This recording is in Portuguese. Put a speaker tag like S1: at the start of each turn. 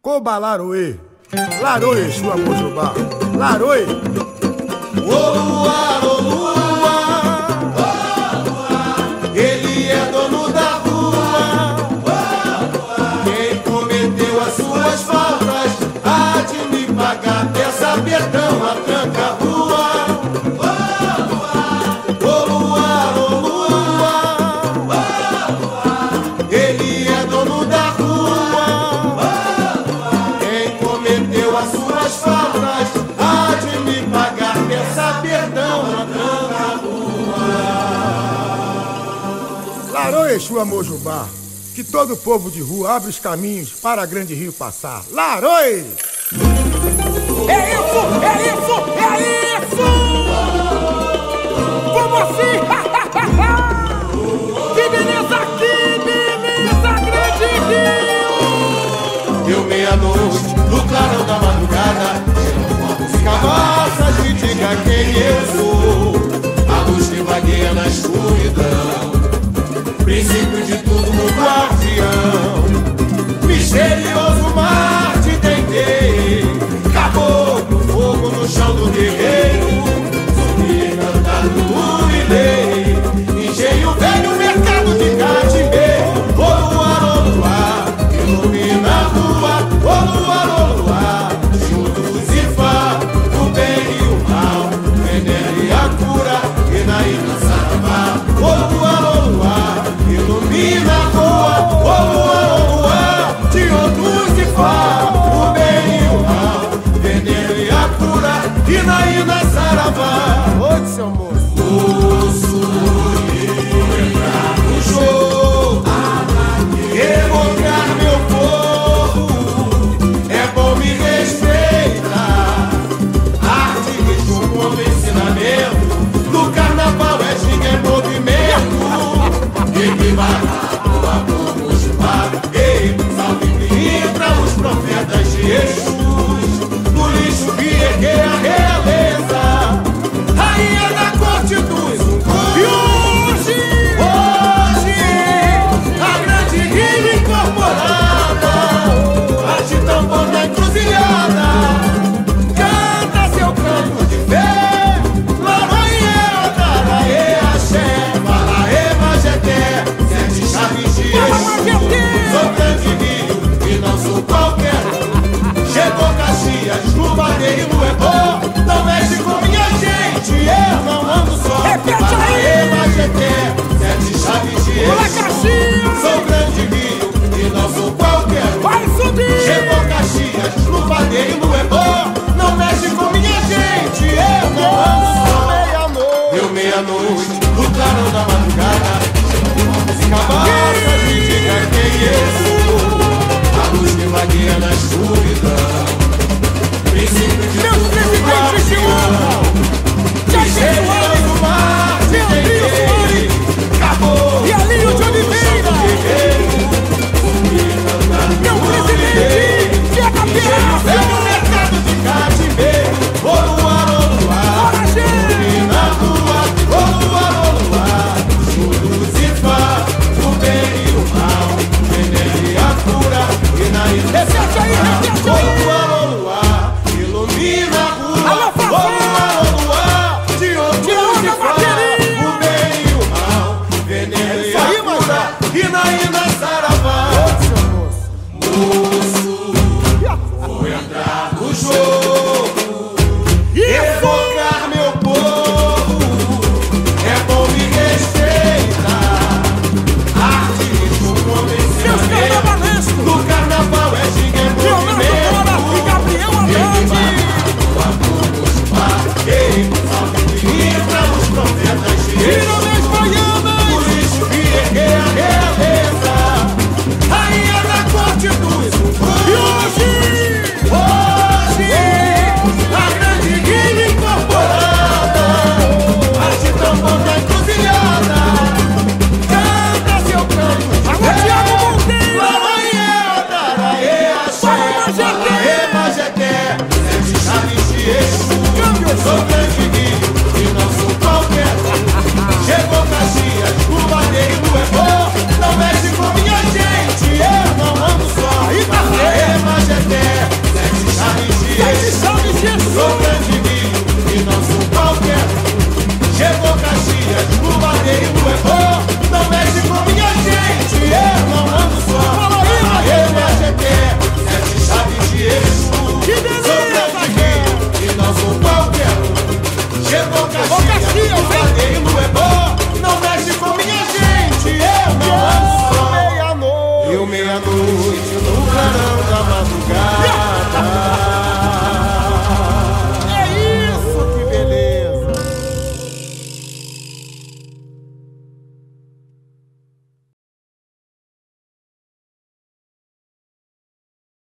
S1: Coba Laroê, Laroê, Exu Mojubá, Laroê.
S2: Ô luar, ô luar, ele é dono da rua. Quem cometeu as suas faltas há de me pagar. Peça perdão, a tranca a rua. Ô luar, ô luar, ele é dono da rua. Quem cometeu as suas faltas há de me pagar. Peça perdão, a tranca a rua.
S1: Laroê, Exu Mojubá, que todo povo de rua abre os caminhos para a grande rio passar. Laroê!
S3: É isso, é isso, é isso! Vamos assim! Que beleza, grande rio!
S2: Deu meia-noite, no clarão da madrugada, música massa de diga quem eu sou. A luz que vagueia na escuridão, princípio de tudo, um guardião. Misterioso mar te tentei, caboclo, fogo no chão do guerreiro. Subi cantado no milei, engenho velho, mercado de catimbeiro. Ô luar, ilumina a rua. Ô luar, juntos e fá, o bem e o mal, veneno e a cura, e na ilha saravá. Ô luar, ilumina a rua. Ô luar, de outros e fá, o bem e o mal, veneno e a cura, e na ilha saravá.
S1: Oi, seu moço.
S2: Moço, vou entrar no show, evocar meu povo, é bom me respeitar. Arte, ritmo, como ensinamento, no carnaval é ginga, é movimento. E que barato, a como chupar, ei, salve para os profetas de Jesus. No lixo que erguei a realeza, rainha da corte dos Uncos. E hoje, a grande rio incorporada, arte tambor na encruzilhada, canta seu canto de fé. Laroê, Daraê, Axé, Falaê, Majeté, sete chaves de Exu. Sou grande rio e não sou qualquer um. Chegou Caxias, no Badeiro e no Ebó, não mexe com minha gente, eu não ando só.
S3: Repete aí!
S2: Falaê, Majeté, sete chaves de
S3: Olá,
S2: Exu.
S3: Caxias!
S2: Sou grande rio e não sou qualquer um.
S3: Vai subir!
S2: Chegou Caxias, no Badeiro e no Ebó, não mexe com minha gente, eu não ando só. Deu meia-noite, no clarão da madrugada, música massa de diga quem eu sou. A luz que vagueia na escuridão, princípio de
S3: Meus
S2: tudo,
S3: presidentes de honra!
S2: misterioso mar te tentei, acabou
S3: E Alinho de Oliveira! Meu presidente! Chega
S2: Vem no mercado de catimbeiro. Ô luar,
S3: Bora, gente!
S2: ilumina a rua. Ô luar, juntos e fá, o bem e o mal, veneno e a cura, e na ilha
S3: Repete aí, repete aí!
S2: Ô luar, ilumina a rua.
S3: Alô, Fafá!
S2: Ô luar, de outros e
S3: onda,
S2: fá,
S3: bateria!
S2: o bem e o mal, veneno e
S1: isso aí,
S2: a cura, e na ilha saravá.
S1: Oi, seu moço.
S2: Moço, vou entrar no jogo.